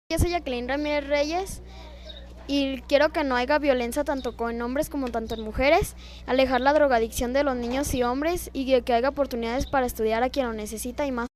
Yo soy Jacqueline Ramírez Reyes y quiero que no haya violencia tanto con hombres como tanto en mujeres, alejar la drogadicción de los niños y hombres y que haya oportunidades para estudiar a quien lo necesita y más